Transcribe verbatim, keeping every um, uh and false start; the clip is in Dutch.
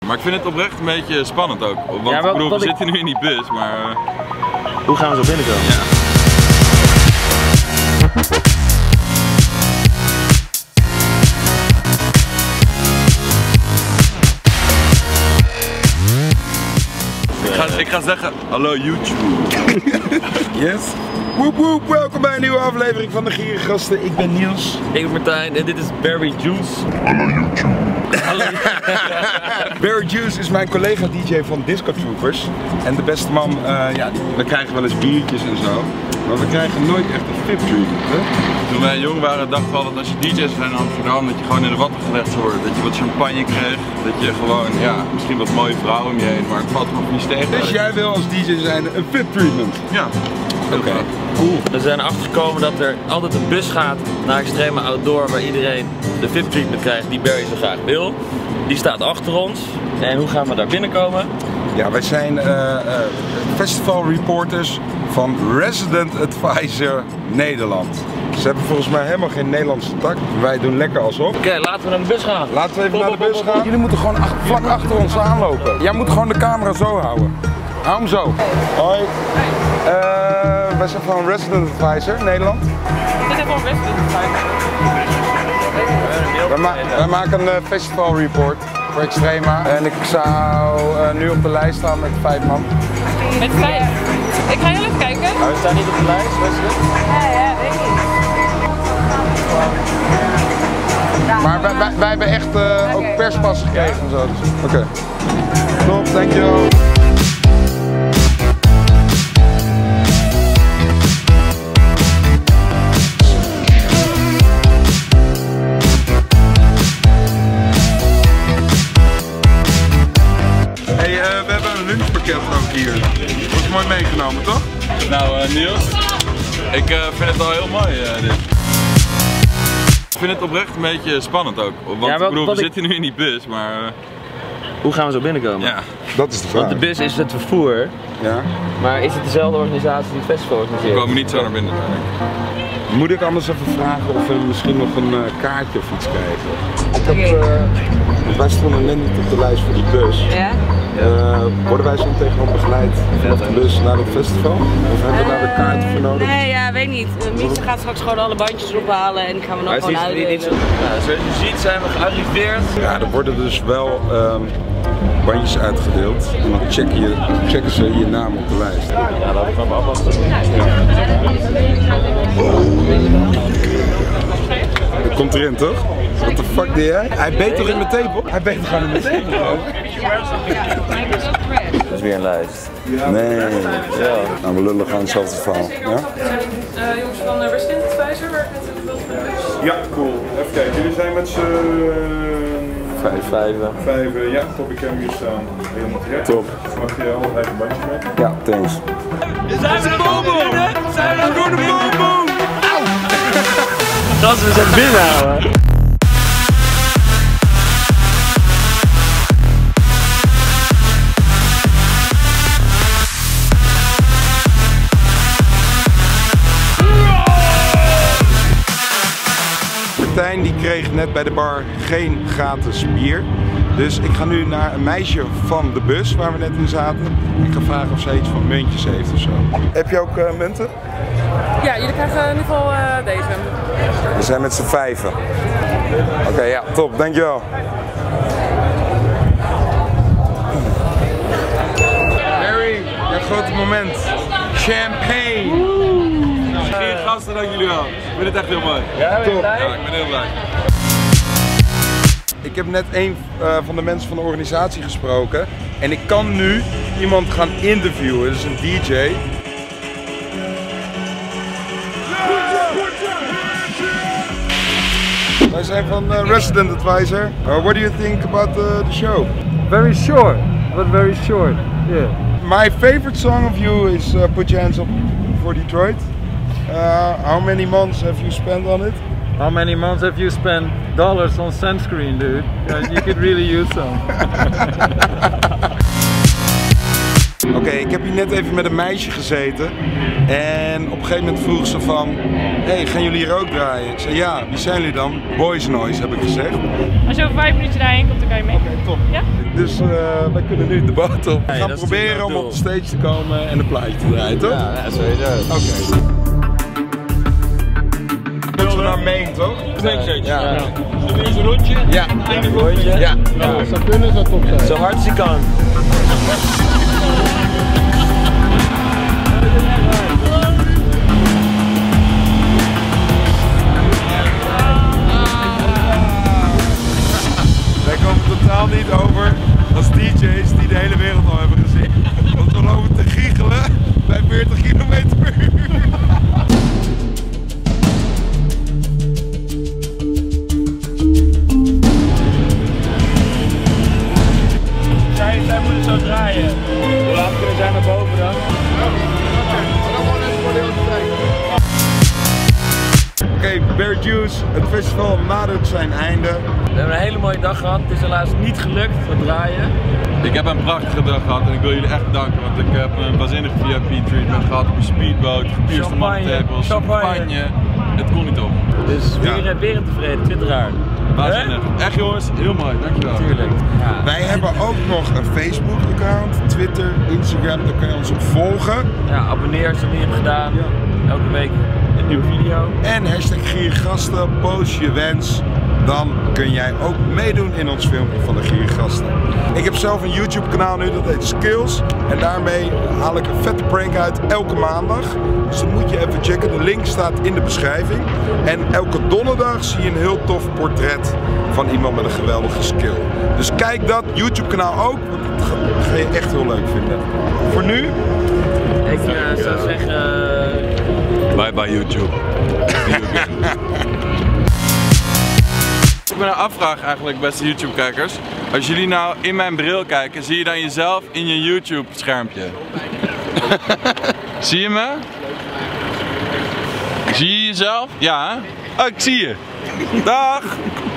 Maar ik vind het oprecht een beetje spannend ook. Want ja, ik bedoel, we ik... zitten nu in die bus, maar... Uh... Hoe gaan we zo binnenkomen? Ja. ik, ga, ik ga zeggen, hallo YouTube. Yes. Woep woep, welkom bij een nieuwe aflevering van de Gierige Gasten. Ik ben Niels. Ik ben Martijn en dit is Barry Juice. Hallo YouTube. Hallo. Barry Juice is mijn collega D J van Disco Troopers. En de beste man, uh, ja, we krijgen wel eens biertjes en zo. Maar we krijgen nooit echt een V I P-treatment, hè? Toen wij jong waren dachten we altijd als je D J's bent in Amsterdam dat je gewoon in de watten gelegd wordt. Dat je wat champagne kreeg, dat je gewoon, ja, misschien wat mooie vrouwen om je heen, maar het valt me niet tegen. Dus jij wil als D J zijn een V I P-treatment? Ja. Oké, okay. Cool. We zijn achtergekomen dat er altijd een bus gaat naar Extreme Outdoor waar iedereen de V I P-treatment krijgt die Barry zo graag wil. Die staat achter ons. En hoe gaan we daar binnenkomen? Ja, wij zijn uh, uh, festival reporters van Resident Advisor Nederland. Ze hebben volgens mij helemaal geen Nederlandse tak. Wij doen lekker alsof. Oké, okay, laten we naar de bus gaan. Laten we even naar de bus gaan. Jullie moeten gewoon ach vlak achter ons aanlopen. Jij moet gewoon de camera zo houden. Hou hem zo. Hoi. Uh, wij zijn van Resident Advisor Nederland. Dit is van Resident Advisor. Wij, ma wij maken een uh, festival report voor Extrema. En ik zou uh, nu op de lijst staan met vijf man. Met vijf? Ik ga heel even kijken. Maar we staan niet op de lijst, Wesley? Ja, ja, weet ik niet. Maar wij, wij, wij hebben echt uh, okay, ook perspas gekregen en zo. Dus. Oké. Okay. Top, dankjewel. Ook hier. Dat is mooi meegenomen, toch? Nou uh, Niels, ik uh, vind het al heel mooi uh, dit. Ik vind het oprecht een beetje spannend ook. Want ja, wat, ik bedoel, we ik... zitten nu in die bus, maar... Uh... Hoe gaan we zo binnenkomen? Ja. Dat is de vraag. Want de bus is het vervoer. Ja. Maar is het dezelfde organisatie die het festival organiseert? We komen niet zo naar binnen. Moet ik anders even vragen of we misschien nog een uh, kaartje of iets krijgen? Ik heb, uh, wij stonden net niet op de lijst voor die bus. Ja? Uh, worden wij zo meteen gewoon begeleid vanaf de bus naar het festival? Of hebben we daar de kaarten voor nodig? Nee, ja, weet niet. Uh, Mies gaat straks gewoon alle bandjes ophalen en die gaan we nog maar gewoon uit. Nou, zoals je ziet zijn we gearriveerd. Ja, er worden dus wel um, bandjes uitgedeeld en dan check je, checken ze je naam op de lijst. Ja, dat gaan we allemaal doen. Dat komt erin, toch? What the fuck deed hij? Hij beet toch in mijn tepel? Hij beet toch gewoon in mijn tepel? Dat is weer een lijst. Nee. Ja. Nou, we lullen gewoon hetzelfde verhaal. Ja? Uh, jongens van uh, Resident Advisor, waar ik natuurlijk wel van de Ja, cool. Even kijken, jullie zijn met z'n... Vijf, vijven. Vijven, ja, top, ik heb hem hier staan. Helemaal terecht. Top. Mag je al het eigen bandje mee? Ja, thanks. Zijn we de boom? Zijn we voor de boom? Auw! Dat we zijn binnenhouden. Martijn die kreeg net bij de bar geen gratis bier. Dus ik ga nu naar een meisje van de bus waar we net in zaten. Ik ga vragen of zij iets van muntjes heeft of zo. Heb je ook uh, munten? Ja, jullie krijgen in ieder geval uh, deze. We zijn met z'n vijven. Oké, okay, ja, top, dankjewel. Barry, het grote moment. Champagne! Geen gasten, dank jullie wel. Ik vind het echt heel mooi. Ja, ben je blij? Ja, ik ben heel blij. Ik heb net een uh, van de mensen van de organisatie gesproken. En ik kan nu iemand gaan interviewen, dus een D J. Wij zijn van uh, Resident Advisor. Uh, what do you think about the, the show? Very short, but very short. Yeah. My favorite song of you is uh, Put Your Hands Up for Detroit. Uh, how many months have you spent on it? How many months have you spent dollars on sunscreen, dude? Yeah, you could really use some. Oké, okay, ik heb hier net even met een meisje gezeten en op een gegeven moment vroeg ze van, hey, gaan jullie hier ook draaien? Ik zei ja, wie zijn jullie dan? Boys Noise heb ik gezegd. Als je over vijf minuten daarheen komt, dan kan je mee. Oké, okay, top. Ja? Dus uh, wij kunnen nu de boot op. We Hey, gaan dat is proberen om natuurlijk op de stage te komen en een plaatje te draaien, toch? Ja, ja sowieso. Oké. Okay. Moeten we naar Maine, toch? Ja. Ja. Doe eerst een rondje. Ja. Een rondje. Ja. Nou, als dat kunnen, zou top zijn. Zo hard als je kan. Wij komen totaal niet over als D J's die de hele wereld al hebben gezien. Want we lopen te giechelen bij veertig kilometer per uur. Zij, zij moeten zo draaien. Hoe laat kunnen zij naar boven dan? Oké, okay, Bear Juice, het festival nadert zijn einde. We hebben een hele mooie dag gehad. Het is helaas niet gelukt voor draaien. Ik heb een prachtige dag gehad en ik wil jullie echt bedanken, want ik heb een waanzinnige V I P treatment gehad op een speedboot, gepierste mannentables, champagne. Het kon niet op. Dus weer, ja. weer een tevreden twitteraar. Waanzinnig. Echt jongens, heel mooi, dankjewel. Tuurlijk. Ja. Wij hebben ook nog een Facebook account, Twitter, Instagram, daar kun je ons op volgen. Ja, abonneer als je het niet hebt gedaan. Ja. Elke week een nieuwe video. En hashtag Giergasten, post je wens. Dan kun jij ook meedoen in ons filmpje van de Giergasten. Ik heb zelf een YouTube kanaal nu, dat heet Skills. En daarmee haal ik een vette prank uit elke maandag. Dus dat moet je even checken. De link staat in de beschrijving. En elke donderdag zie je een heel tof portret van iemand met een geweldige skill. Dus kijk dat YouTube kanaal ook, want dat ga, dat ga je echt heel leuk vinden. Voor nu... Ik uh, zou zeggen... Uh... Bye bye YouTube. Ik ben een afvraag eigenlijk, beste YouTube-kijkers. Als jullie nou in mijn bril kijken, zie je dan jezelf in je YouTube-schermpje? Zie je me? Zie je jezelf? Ja. Oh, ik zie je. Dag!